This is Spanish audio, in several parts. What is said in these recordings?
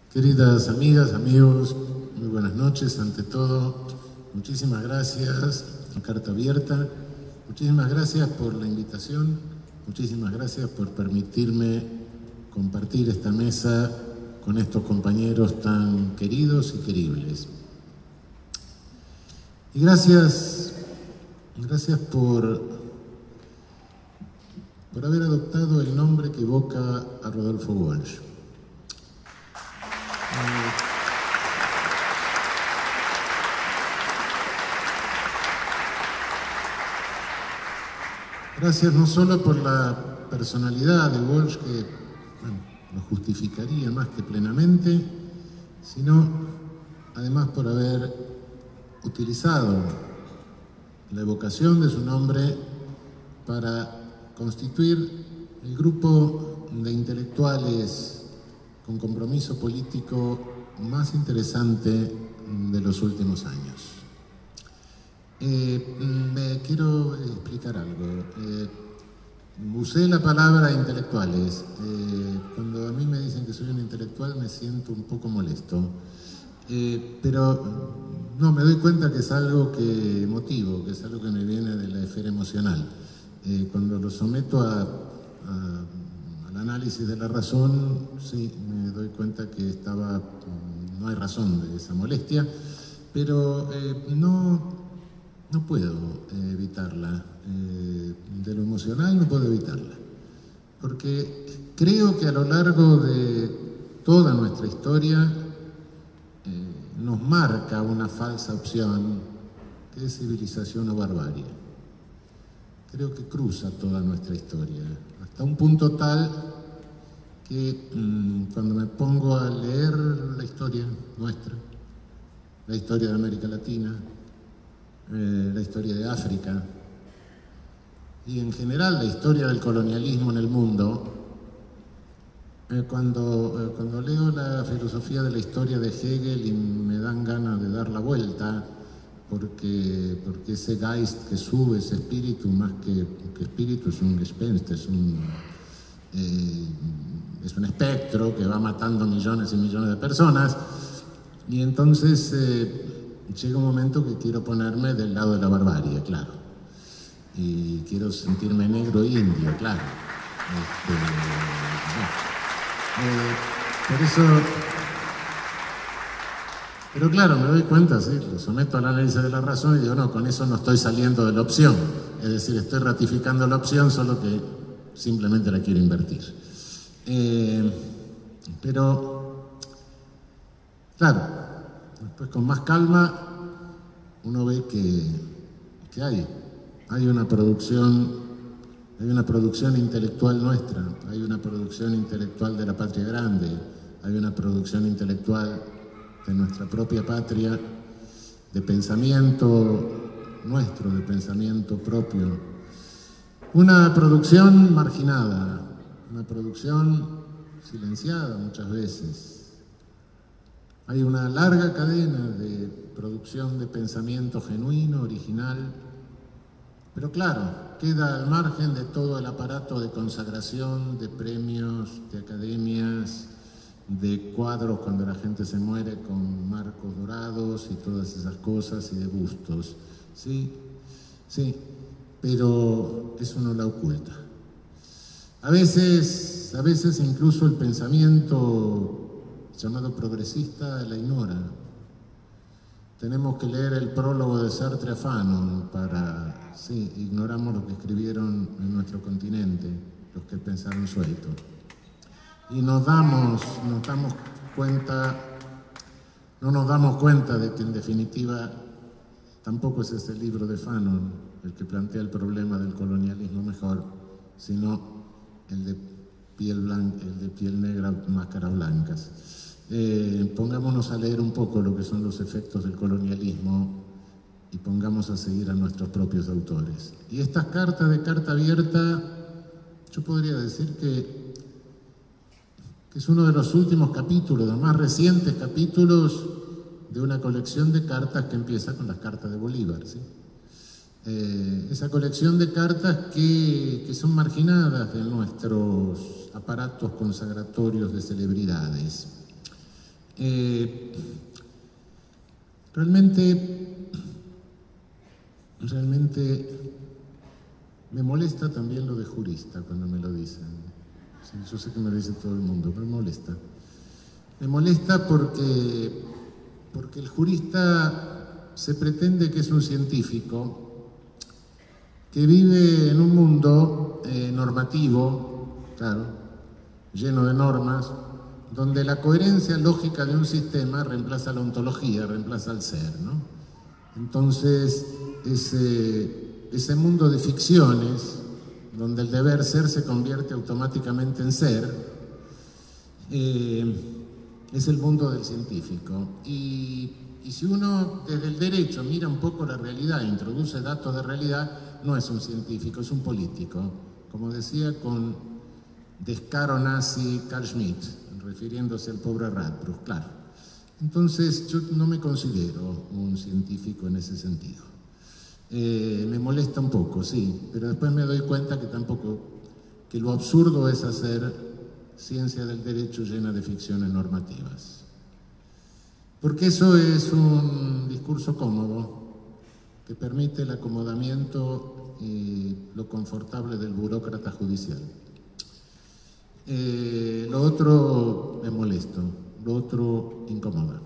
Queridas amigas, amigos, muy buenas noches. Ante todo, muchísimas gracias, Carta Abierta. Muchísimas gracias por la invitación, muchísimas gracias por permitirme compartir esta mesa con estos compañeros tan queridos y queribles. Y gracias por haber adoptado el nombre que evoca a Rodolfo Walsh. Gracias no solo por la personalidad de Walsh, que lo justificaría más que plenamente, sino además por haber utilizado la evocación de su nombre para constituir el grupo de intelectuales con compromiso político más interesante de los últimos años. Me quiero explicar algo. Usé la palabra intelectuales. Cuando a mí me dicen que soy un intelectual me siento un poco molesto. Pero no, me doy cuenta que es algo que emotivo, que es algo que me viene de la esfera emocional. Cuando lo someto al análisis de la razón, sí, me doy cuenta que no hay razón de esa molestia, pero no puedo evitarla. De lo emocional no puedo evitarla, porque creo que a lo largo de toda nuestra historia nos marca una falsa opción, que es civilización o barbarie. Creo que cruza toda nuestra historia, hasta un punto tal que cuando me pongo a leer la historia nuestra, la historia de América Latina, la historia de África y en general la historia del colonialismo en el mundo, cuando leo la filosofía de la historia de Hegel y me dan ganas de dar la vuelta, porque ese Geist que sube, ese espíritu, más que espíritu, es un Gespenst, es un espectro que va matando millones y millones de personas, y entonces llega un momento que quiero ponerme del lado de la barbarie, claro, y quiero sentirme negro e indio, claro. Por eso, pero claro, me doy cuenta, sí, lo someto al análisis de la razón y digo, no, con eso no estoy saliendo de la opción, es decir, estoy ratificando la opción, solo que simplemente la quiero invertir. Pero, claro, después con más calma uno ve que hay una producción intelectual nuestra, hay una producción intelectual de la patria grande, hay una producción intelectual de nuestra propia patria, de pensamiento nuestro, de pensamiento propio. Una producción marginada, una producción silenciada muchas veces. Hay una larga cadena de producción de pensamiento genuino, original, pero claro, queda al margen de todo el aparato de consagración, de premios, de academias, de cuadros cuando la gente se muere con marcos dorados y todas esas cosas, y de bustos. Sí, pero eso no la oculta. A veces incluso el pensamiento llamado progresista la ignora. Tenemos que leer el prólogo de Sartre a Fanon para... Sí, ignoramos lo que escribieron en nuestro continente, los que pensaron suelto. Y no nos damos cuenta de que en definitiva tampoco es ese libro de Fanon el que plantea el problema del colonialismo mejor, sino el de piel negra, máscaras blancas. Pongámonos a leer un poco lo que son los efectos del colonialismo y pongamos a seguir a nuestros propios autores. Y estas cartas de Carta Abierta, yo podría decir que es uno de los últimos capítulos, de los más recientes capítulos de una colección de cartas que empieza con las cartas de Bolívar, ¿sí? Esa colección de cartas que son marginadas de nuestros aparatos consagratorios de celebridades. Realmente me molesta también lo de jurista cuando me lo dicen. Sí, yo sé que me lo dice todo el mundo, pero me molesta. Me molesta porque el jurista se pretende que es un científico que vive en un mundo normativo, claro, lleno de normas, donde la coherencia lógica de un sistema reemplaza la ontología, reemplaza al ser, ¿no? Entonces, ese mundo de ficciones, donde el deber ser se convierte automáticamente en ser, es el mundo del científico. Y si uno desde el derecho mira un poco la realidad, introduce datos de realidad, no es un científico, es un político. Como decía con descaro nazi Carl Schmitt, refiriéndose al pobre Radbruch, claro. Entonces yo no me considero un científico en ese sentido. Me molesta un poco, sí, pero después me doy cuenta que tampoco, que lo absurdo es hacer ciencia del derecho llena de ficciones normativas. Porque eso es un discurso cómodo, que permite el acomodamiento y lo confortable del burócrata judicial. Lo otro es molesto, lo otro incomoda.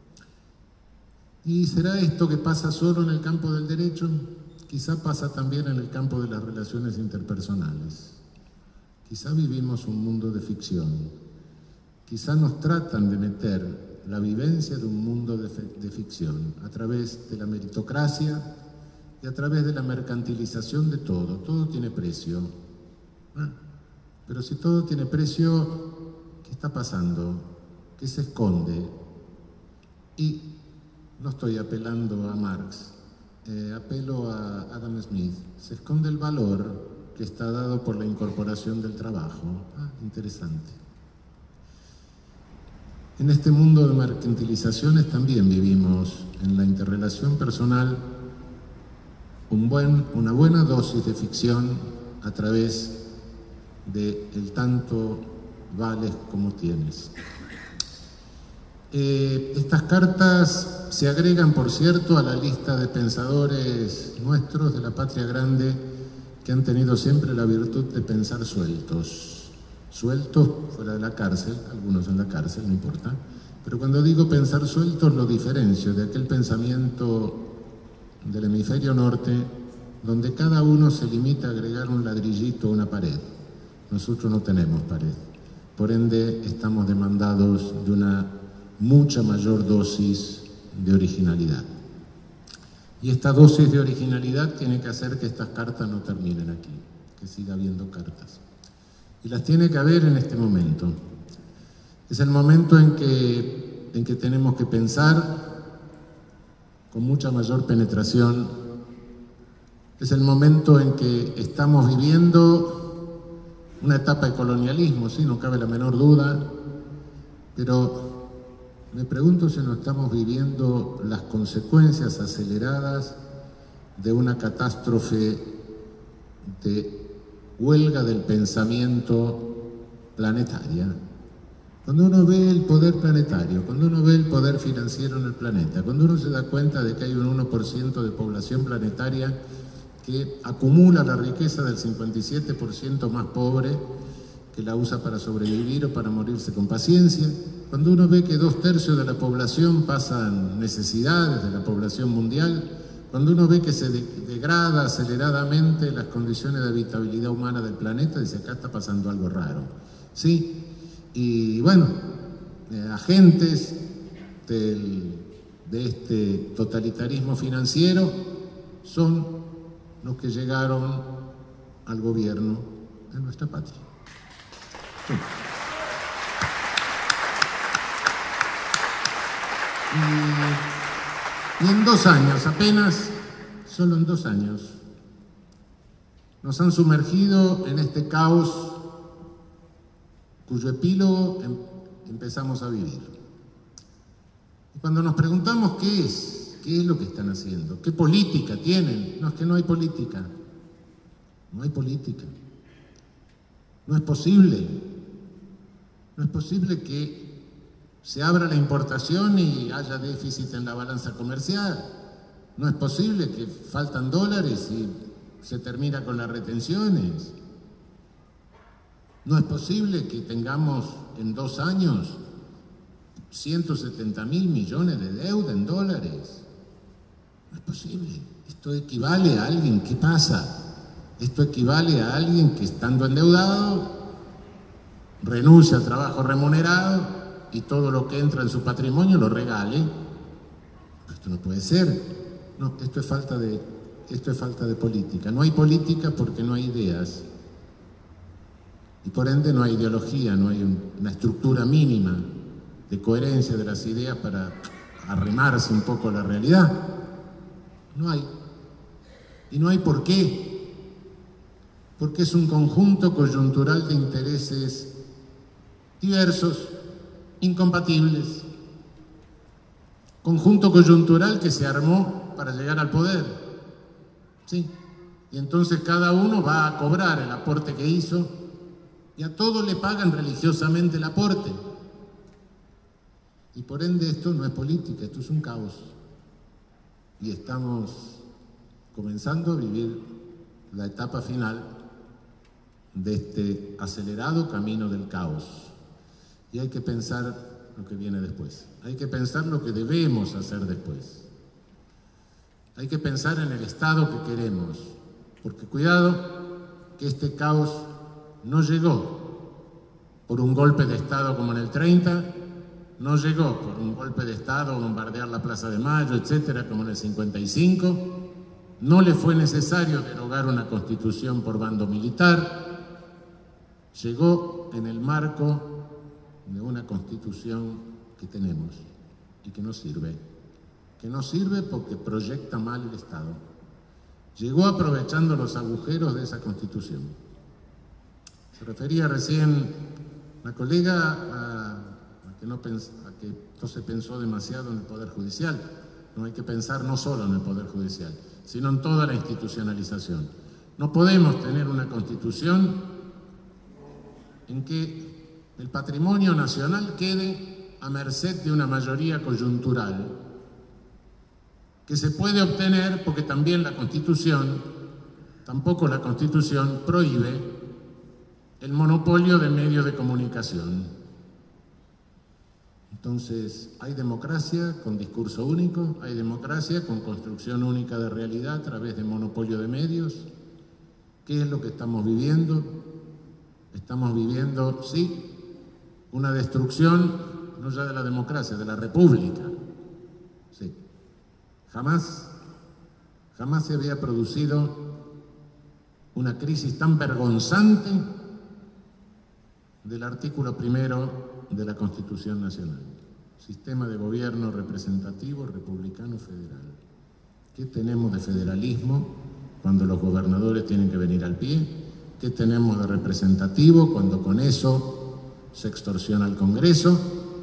¿Y será esto que pasa solo en el campo del derecho? Quizá pasa también en el campo de las relaciones interpersonales. Quizá vivimos un mundo de ficción. Quizá nos tratan de meter la vivencia de un mundo de ficción a través de la meritocracia y a través de la mercantilización de todo. Todo tiene precio. Pero si todo tiene precio, ¿qué está pasando? ¿Qué se esconde? Y no estoy apelando a Marx, apelo a Adam Smith. Se esconde el valor que está dado por la incorporación del trabajo. Interesante. En este mundo de mercantilizaciones también vivimos en la interrelación personal una buena dosis de ficción a través de el tanto vales como tienes. Estas cartas se agregan, por cierto, a la lista de pensadores nuestros de la patria grande que han tenido siempre la virtud de pensar sueltos. Sueltos fuera de la cárcel, algunos en la cárcel, no importa. Pero cuando digo pensar sueltos lo diferencio de aquel pensamiento del hemisferio norte donde cada uno se limita a agregar un ladrillito a una pared. Nosotros no tenemos pared. Por ende, estamos demandados de una mucha mayor dosis de originalidad. Y esta dosis de originalidad tiene que hacer que estas cartas no terminen aquí, que siga habiendo cartas. Y las tiene que haber en este momento. Es el momento en que tenemos que pensar con mucha mayor penetración. Es el momento en que estamos viviendo una etapa de colonialismo, sí, no cabe la menor duda, pero me pregunto si no estamos viviendo las consecuencias aceleradas de una catástrofe de huelga del pensamiento planetaria. Cuando uno ve el poder planetario, cuando uno ve el poder financiero en el planeta, cuando uno se da cuenta de que hay un 1% de población planetaria que acumula la riqueza del 57% más pobre, que la usa para sobrevivir o para morirse con paciencia, cuando uno ve que 2/3 de la población pasan necesidades de la población mundial, cuando uno ve que se degrada aceleradamente las condiciones de habitabilidad humana del planeta, dice, acá está pasando algo raro. Sí, y bueno, agentes de este totalitarismo financiero son los que llegaron al gobierno de nuestra patria. Sí. Y en 2 años, apenas, solo en 2 años, nos han sumergido en este caos cuyo epílogo empezamos a vivir. Y cuando nos preguntamos qué es lo que están haciendo, qué política tienen, no, es que no hay política, no hay política. No es posible que se abra la importación y haya déficit en la balanza comercial. No es posible que faltan dólares y se termina con las retenciones. No es posible que tengamos en 2 años 170.000 millones de deuda en dólares. No es posible. Esto equivale a alguien, ¿qué pasa? Esto equivale a alguien que, estando endeudado, renuncia al trabajo remunerado y todo lo que entra en su patrimonio lo regale. Esto no puede ser. No, esto es falta de política. No hay política porque no hay ideas. Y por ende no hay ideología, no hay una estructura mínima de coherencia de las ideas para arrimarse un poco a la realidad. No hay. Y no hay por qué. Porque es un conjunto coyuntural de intereses diversos, incompatibles. Conjunto coyuntural que se armó para llegar al poder. Sí. Y entonces cada uno va a cobrar el aporte que hizo y a todos le pagan religiosamente el aporte. Y por ende esto no es política, esto es un caos. Y estamos comenzando a vivir la etapa final de este acelerado camino del caos. Y hay que pensar lo que viene después. Hay que pensar lo que debemos hacer después. Hay que pensar en el Estado que queremos. Porque cuidado que este caos no llegó por un golpe de Estado como en el 30, no llegó por un golpe de Estado, bombardear la Plaza de Mayo, etcétera, como en el 55, no le fue necesario derogar una constitución por bando militar, llegó en el marco de una constitución que tenemos y que no sirve porque proyecta mal el Estado. Llegó aprovechando los agujeros de esa constitución. Se refería recién una colega a que no se pensó demasiado en el Poder Judicial. No hay que pensar no solo en el Poder Judicial, sino en toda la institucionalización. No podemos tener una constitución en que el patrimonio nacional quede a merced de una mayoría coyuntural que se puede obtener porque tampoco la Constitución prohíbe el monopolio de medios de comunicación. Entonces, hay democracia con discurso único, hay democracia con construcción única de realidad a través de monopolio de medios. ¿Qué es lo que estamos viviendo? Estamos viviendo, sí, una destrucción, no ya de la democracia, de la república. Sí. Jamás se había producido una crisis tan vergonzante del artículo 1 de la Constitución Nacional. Sistema de gobierno representativo, republicano, federal. ¿Qué tenemos de federalismo cuando los gobernadores tienen que venir al pie? ¿Qué tenemos de representativo cuando con eso se extorsiona al Congreso?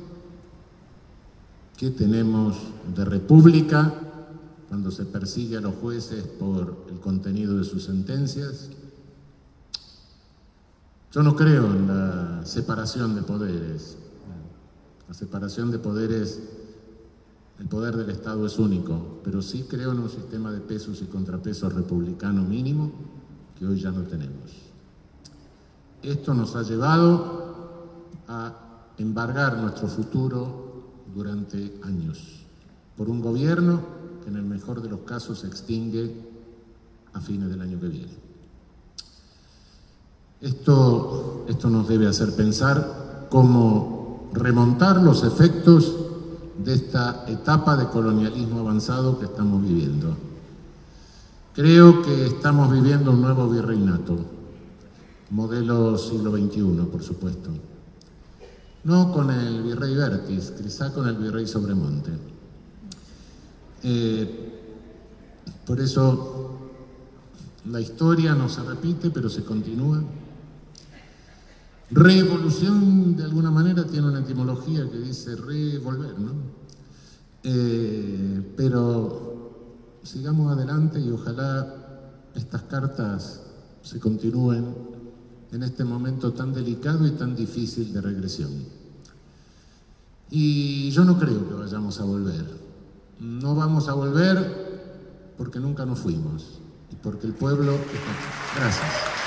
¿Qué tenemos de república cuando se persigue a los jueces por el contenido de sus sentencias? Yo no creo en la separación de poderes. La separación de poderes, el poder del Estado es único, pero sí creo en un sistema de pesos y contrapesos republicano mínimo que hoy ya no tenemos. Esto nos ha llevado a embargar nuestro futuro durante años por un gobierno que en el mejor de los casos se extingue a fines del año que viene. Esto nos debe hacer pensar cómo remontar los efectos de esta etapa de colonialismo avanzado que estamos viviendo. Creo que estamos viviendo un nuevo virreinato, modelo siglo XXI, por supuesto. No con el virrey Vértiz, quizá con el virrey Sobremonte. Por eso la historia no se repite, pero se continúa. Revolución, de alguna manera, tiene una etimología que dice revolver, ¿no? Pero sigamos adelante y ojalá estas cartas se continúen en este momento tan delicado y tan difícil de regresión. Y yo no creo que vayamos a volver. No vamos a volver porque nunca nos fuimos y porque el pueblo... Gracias.